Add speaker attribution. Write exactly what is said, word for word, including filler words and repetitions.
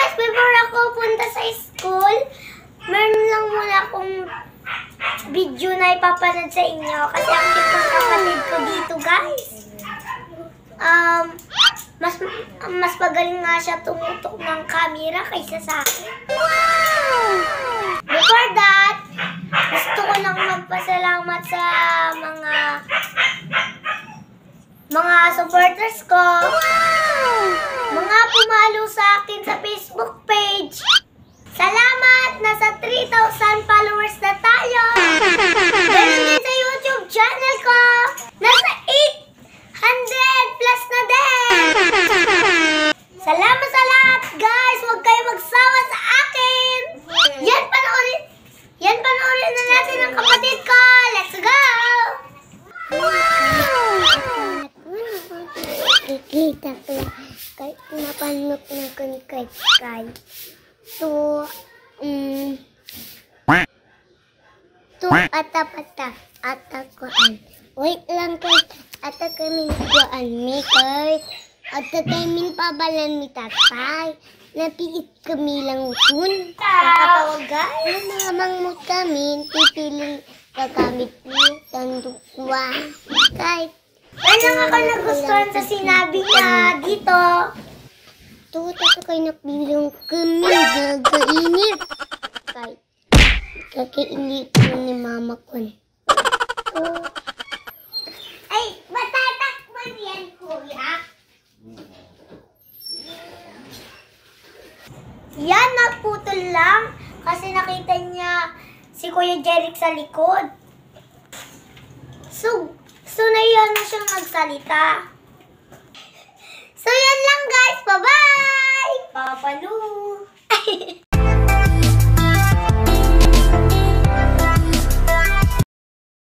Speaker 1: guys, before ako punta sa school, meron lang muna akong video na ipapanood sa inyo kasi ang cute ng kapatid ko dito, guys. Um, mas mas magaling nga siya tumutok ng camera kaysa sa akin. Wow! Before that, gusto ko lang magpasalamat sa mga mga supporters ko. Wow! Mga pumalo sa akin sa Facebook page. Salamat! Nasa three thousand followers na tayo. Ganun din sa YouTube channel ko. Nasa eight hundred plus na din. Salamat sa lahat, guys. Huwag kayo magsawa sa akin. Yan, panoorin. Yan, panoorin na natin ang kapatid ko. Let's go! Wow! Kikita ko kahit napanok na kung kay Sky. To, um, to atap-atap, atakuan. Wait lang kay atakamin kuan mi kay atakamin pabalan mi tatay. Napiit kami lang utun. Kakatawag guys. Namang mo kami, pipiling kakamit mo, tandukwa. Kahit ano nga ako nagustuhan sa sinabi niya dito. Tuot ako kayo napilang kami, gagainit. Kahit kakainit ko ni mama ko. Oh. Ay, matatakman yan, kuya. Yan, nagputol lang. Kasi nakita niya si Kuya Jeric sa likod. So, so naiyan na siyang magsalita. So, yan lang guys. Bye-bye! Papalu!